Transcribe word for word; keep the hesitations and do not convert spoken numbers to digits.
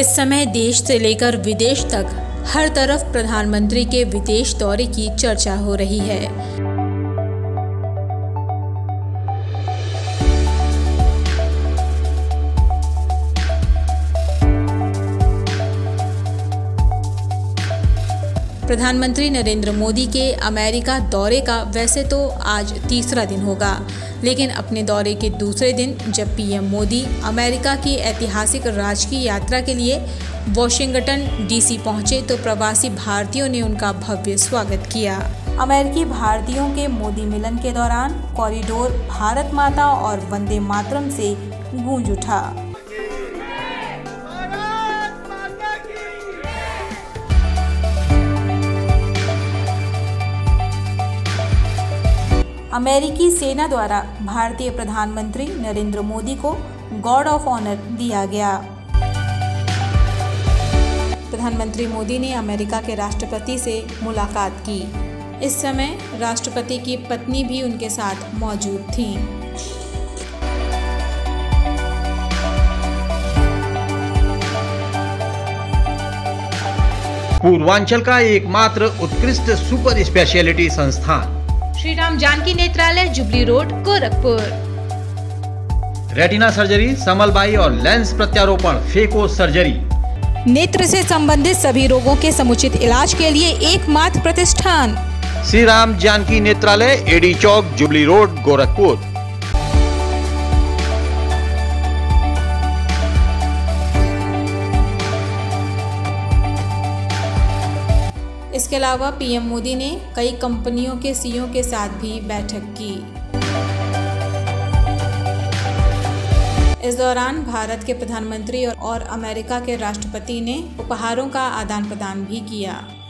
इस समय देश से लेकर विदेश तक हर तरफ प्रधानमंत्री के विदेश दौरे की चर्चा हो रही है। प्रधानमंत्री नरेंद्र मोदी के अमेरिका दौरे का वैसे तो आज तीसरा दिन होगा, लेकिन अपने दौरे के दूसरे दिन जब पीएम मोदी अमेरिका की ऐतिहासिक राजकीय यात्रा के लिए वॉशिंगटन डीसी पहुंचे तो प्रवासी भारतीयों ने उनका भव्य स्वागत किया। अमेरिकी भारतीयों के मोदी मिलन के दौरान कॉरिडोर भारत माता और वंदे मातरम से गूंज उठा। अमेरिकी सेना द्वारा भारतीय प्रधानमंत्री नरेंद्र मोदी को गार्ड ऑफ ऑनर दिया गया। प्रधानमंत्री मोदी ने अमेरिका के राष्ट्रपति से मुलाकात की। इस समय राष्ट्रपति की पत्नी भी उनके साथ मौजूद थीं। पूर्वांचल का एकमात्र उत्कृष्ट सुपर स्पेशलिटी संस्थान Shri Ram Janaki Netralaya, Jubilee Road, Gorakhpur. Retina surgery, समलबाई और लेंस प्रत्यारोपण, फेको सर्जरी। नेत्र से संबंधित सभी रोगों के समुचित इलाज के लिए एकमात्र प्रतिष्ठान Shri Ram Janaki Netralaya, AD Chowk, Jubilee Road, Gorakhpur. इसके अलावा पीएम मोदी ने कई कंपनियों के सीईओ के साथ भी बैठक की। इस दौरान भारत के प्रधानमंत्री और अमेरिका के राष्ट्रपति ने उपहारों का आदान प्रदान भी किया।